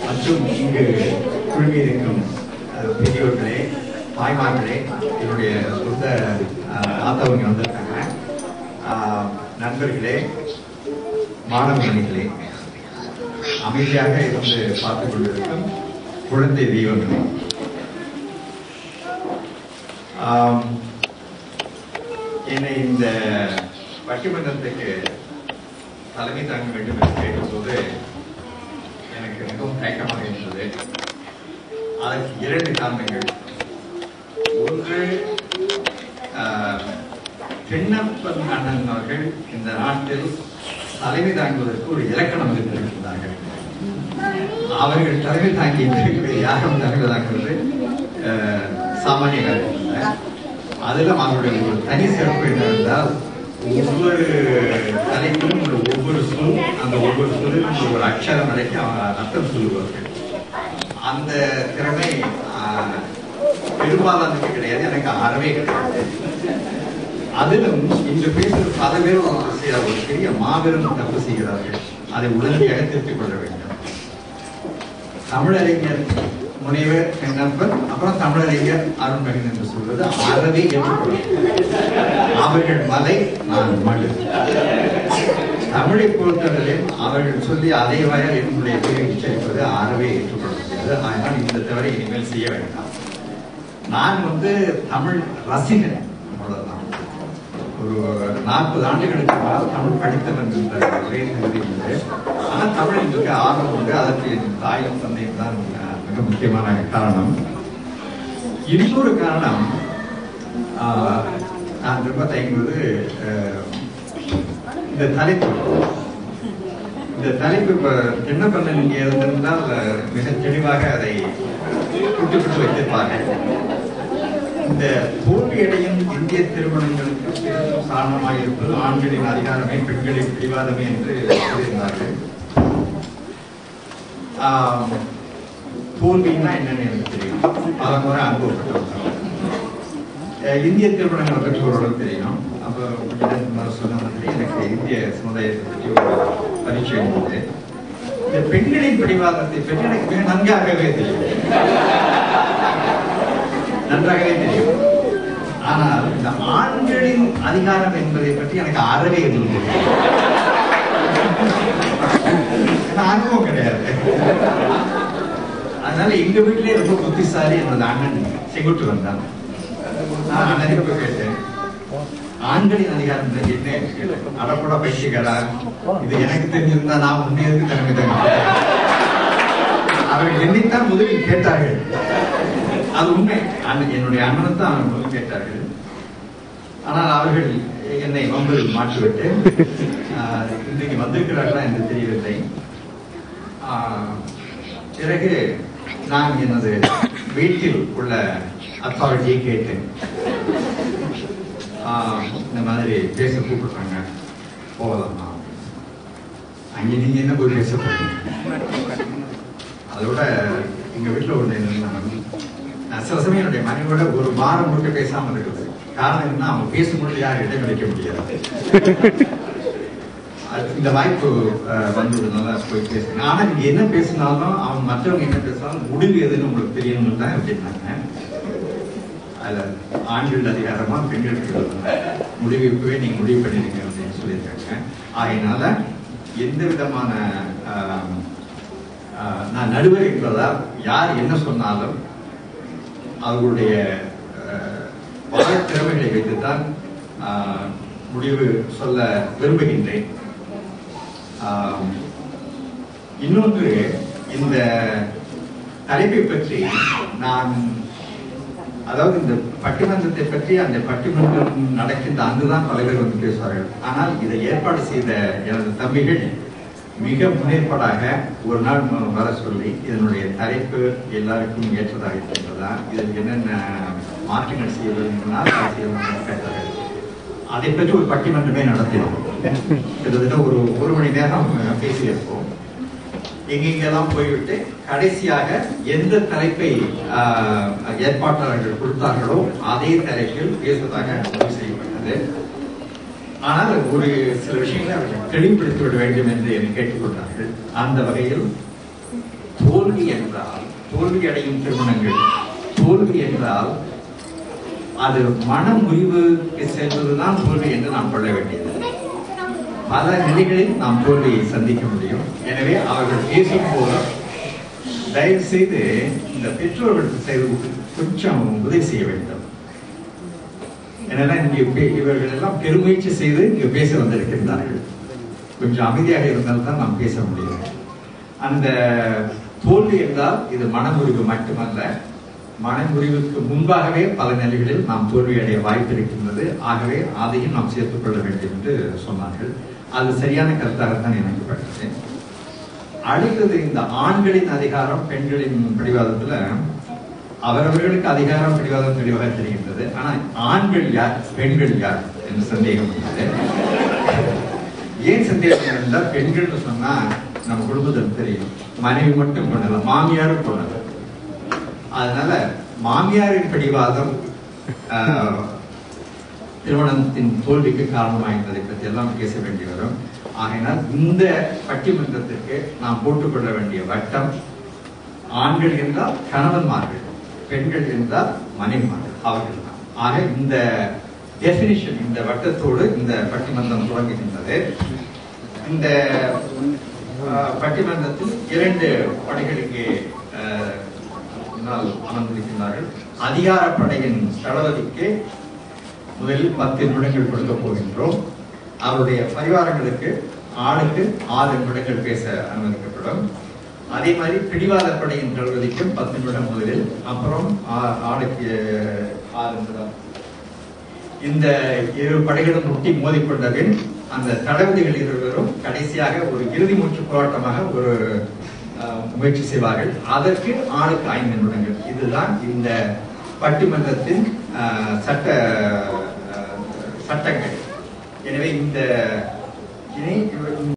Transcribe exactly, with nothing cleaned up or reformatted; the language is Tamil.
மற்றும் இங்கு குழுமியிருக்கும் பெரியோர்களே, தாய்மார்களே, என்னுடைய சொந்த ஆத்தவங்க வந்திருக்காங்க, நண்பர்களே, மாணவர்களே, அமைதியாக இருந்து பார்த்துக் கொண்டிருக்கும் குழந்தை தெய்வங்களே, என்னை இந்த பட்டிமன்றத்துக்கு தலைமை தாங்க வேண்டும் என்று கேட்கும்போது எனக்கு மிகவும் தயக்கமாக இருந்தது. அதற்கு இரண்டு காரணங்கள். ஒன்று, தென்னப்பன் அண்ணன் அவர்கள் இந்த நாட்டில் தலைமை தாங்குவதற்கு ஒரு இலக்கணம் இருந்திருக்கிறார்கள். அவர்கள் தலைமை தாங்கி யாரும் தலைமை தாங்குவது சாமானிய காரணம். அதிலும் அவருடைய ஒரு தனி சிறப்பு என்னவென்றால், ஒவ்வொரு தலைப்பிலும் ஒவ்வொரு சொல், அந்த ஒவ்வொரு சொல்லிலும் ஒரு அக்ஷரம் அடைக்கி அவங்க அர்த்தம் சொல்லுவார்கள். அந்த திறமை பெரும்பாலானுக்கு கிடையாது, எனக்கு அறவே கிடையாது. அதிலும் இன்று பேசுகிற பல பேர் ஒரு பெரிய மாபெரும் தப்பு செய்கிறார்கள். அதை உடனடியாக திருத்திக் கொள்ள வேண்டும். தமிழறிஞர் முனைவர் தென்னப்பன், அப்புறம் தமிழறிஞர் அருண்மகன் என்று சொல்வது அறவே ஏற்றுக்கொள்ள. அவர்கள் மலை, நான் மடு. தமிழை பொறுத்தவரையில் அவர்கள் சொல்லி அதே வயல் என்னுடைய பேரை உச்சரிப்பது அறவே ஏற்றுக்கொள்ள முடியாது. அதனால் இந்த தவறை இனிமேல் செய்ய வேண்டாம். நான் வந்து தமிழ் ரசிகன், அவ்வளவுதான். ஒரு நாற்பது ஆண்டுகளுக்கு மேல் தமிழ் படித்தவன் என்ற ஒரே தகுதி உண்டு. ஆனால் தமிழ் எங்களுக்கு ஆர்வம் உண்டு. அதற்கு என் தாயும் தந்தையும் தான் மிக முக்கியமான காரணம். இன்னொரு காரணம், நான் ரொம்ப தயங்குவது இந்த தலைப்பு. இந்த தலைப்பு இப்ப என்ன பண்ண நீங்க இருந்திருந்தால் மிக தெளிவாக அதை குட்டுப்பிட்டு வைத்திருப்பார்கள். இந்த தோல்வியடையும் இந்திய திருமணங்களுக்கு பெரும் காரணமாக இருப்பது ஆண்களின் அதிகாரமே, பெண்களின் பிடிவாதமே என்று கூறியிருந்தார்கள். தோல்வின்னா என்னன்னு எனக்கு தெரியும், பல முறை அனுபவப்பட்டவர்கள். இந்திய திருமணங்களை பற்றி ஓரளவு தெரியும். அப்போ சொன்ன மாதிரி எனக்கு இந்திய சமுதாயத்தை பற்றி ஒரு பரிச்சயம் உண்டு. இந்த பெண்களின் பிடிவாதத்தை பற்றி எனக்கு மிக நன்றாகவே தெரியும், நன்றாகவே தெரியும். ஆனால் இந்த ஆண்களின் அதிகாரம் என்பதை பற்றி எனக்கு அறவே இருந்தது, அனுபவம் கிடையாது. அதனால எங்க வீட்டிலே ரொம்ப புத்திசாலி என்னோட அண்ணன் செங்குட்டு வந்தான். நான் அண்ணனுக்கு போய் கேட்டேன், ஆண்களின் அதிகாரம் என்ன? அடப்பட பைசிகளா, இது எனக்கு தெரிஞ்சிருந்தா நான் முன்னேறதுக்கு தலைமை தாங்க. அவர்கள் என்னைத்தான் முதலில் கேட்டார்கள். அது உண்மை. என்னுடைய அண்ணன் தான் அவர்கள் முதல் கேட்டார்கள். ஆனால் அவர்கள் என்னை வம்பில் மாற்றிவிட்டு இன்றைக்கு வந்திருக்கிறார்களா என்று தெரியவில்லை. பிறகு நான் எனது வீட்டில் உள்ள அத்தாரிட்டியை கேட்டேன். இந்த மாதிரி பேச கூப்பிடுறாங்க, போகலாமா? அங்கே நீங்க என்ன போய் பேச போறீங்க? அதோட எங்க வீட்டில் ஒன்று என்னன்னா, சில சமயம் என்னுடைய மனைவியோட ஒரு வாரம் முழுக்க பேசாமல் இருக்குது. காரணம் என்ன, அவங்க பேசும்போது யாரும் இடம் கிடைக்க முடியாது. இந்த வாய்ப்பு வந்ததுனால போய் பேசுறேன். ஆனா நீங்க என்ன பேசினாலும் அவங்க மற்றவங்க என்ன பேசினாலும் முடிவு எதுன்னு உங்களுக்கு தெரியணும்னு தான் அப்படின்னாங்க. அதுல ஆண்கள் அதிகாரமா பெண்களுக்கு முடிவு இப்பவே நீங்க முடிவு பண்ணிருங்க அப்படின்னு சொல்லியிருக்காங்க. அதனால எந்த விதமான நான் நடுவர் என்பதால் யார் என்ன சொன்னாலும் அவர்களுடைய திறமைகளை வைத்துத்தான் முடிவு சொல்ல விரும்புகின்றேன். இன்னொன்று, இந்த தலைப்பை பற்றி நான், அதாவது இந்த பட்டிமன்றத்தை பற்றி அந்த பட்டிமன்றம் நடக்கின்ற அங்குதான் பல பேர் வந்து பேசுவார்கள். ஆனால் இதை ஏற்பாடு செய்த எனது தம்பிகள் மிக முன்னேற்பாடாக ஒரு நாள் வர சொல்லி இதனுடைய தலைப்பு எல்லாருக்கும் ஏற்றதாக இருக்கின்றதா, இதில் என்னென்ன மாற்றங்கள் செய்வதனால் கேட்டார்கள். அதை பற்றி ஒரு பட்டிமன்றமே நடத்தினோம். கிட்டத்தட்ட ஒரு ஒரு மணி நேரம் பேசியிருப்போம். எங்கெங்கெல்லாம் போய்விட்டு கடைசியாக எந்த தலைப்பை ஏற்பாட்டாளர்கள் கொடுத்தார்களோ அதே தலைப்பில் பேசுவதாக முடிவு செய்யப்பட்டது. ஆனால் ஒரு சில விஷயங்களை அவர்கள் தெளிவுபடுத்தி விட வேண்டும் என்று என்னை கேட்டுக்கொண்டார்கள். அந்த வகையில் தோல்வி என்றால், தோல்வி அடையும் திருமணங்கள் தோல்வி என்றால் அது மன முறிவுக்கு செல்வதுதான் தோல்வி என்று நாம் கொள்ள வேண்டியது. பல நிலைகளில் நாம் தோல்வியை சந்திக்க முடியும். எனவே அவர்கள் பேசும் போது தயவு செய்து இந்த பெற்றோர்களுக்கு செய்து கொஞ்சம் உதவி செய்ய வேண்டும். ஏன்னா இங்கே இவர்கள் எல்லாம் பெருமுயற்சி செய்து இங்கு பேச வந்திருக்கின்றார்கள். கொஞ்சம் அமைதியாக இருந்தால்தான் நாம் பேச முடியும். அந்த தோல்வி என்றால் இது மனமுறிவு மட்டுமல்ல, மனமுறிவுக்கு முன்பாகவே பல நிலைகளில் நாம் தோல்வி அடைய வாய்ப்பு இருக்கின்றது. ஆகவே அதையும் நாம் சேர்த்துக் கொள்ள வேண்டும் என்று சொன்னார்கள். அது சரியான கருத்தாகத்தான் எனக்கு பட்டது. அடுத்தது இந்த ஆண்களின் அதிகாரம் பெண்களின் பிடிவாதத்துல அவரவர்களுக்கு அதிகாரம் பிடிவாதம் தெளிவாக தெரிகின்றது. ஆனா ஆண்கள் யார் பெண்கள் யார் என்று சந்தேகம் உள்ளது. ஏன் சந்தேகம் என்றால், பெண்கள் சொன்னா நம்ம குடும்பத்தில் தெரியும், மனைவி மட்டும் பண்ணலாம், மாமியாரும் பண்ணலாம். அதனால மாமியாரின் பிடிவாதம் திருமணத்தின் தோல்விக்கு காரணமாக என்பதை பற்றி எல்லாம் பேச வேண்டி வரும். ஆகையினால் இந்த பட்டிமன்றத்திற்கு நாம் போட்டுக்கொள்ள வேண்டிய வட்டம், ஆண்கள் என்றால் கணவன்மார்கள், பெண்கள் என்றால் மனைவிமார்கள், அவர்கள் தான். ஆக இந்த டெபினிஷன், இந்த வட்டத்தோடு இந்த பட்டிமன்றம் தொடங்குகின்றது. இந்த பட்டிமன்றத்தில் இரண்டு படைகள் இங்கே அமர்ந்திருக்கின்றார்கள். அதிகார படையின் தளபதிக்கு முதலில் பத்து நிமிடங்கள் கொடுக்க போகின்றோம். அவருடைய பரிவாரங்களுக்கு ஆளுக்கு ஆறு நிமிடங்கள் பேச அனுமதிக்கப்படும். அதே மாதிரி பிடிவாத படையின் தளபதிக்கும் பத்து நிமிடம் முதலில், அப்புறம் ஆளுக்கு ஆறு நிமிடம். இந்த இரு படைகளும் முட்டி மோதிக்கொண்ட பின் அந்த தளபதிகள் இருவரும் கடைசியாக ஒரு இறுதி மூச்சு போராட்டமாக ஒரு முயற்சி செய்வார்கள். அதற்கு ஆளுக்கு ஐந்து நிமிடங்கள். இதுதான் இந்த பட்டிமன்றத்தின் சட்ட சட்டங்கள். எனவே இந்த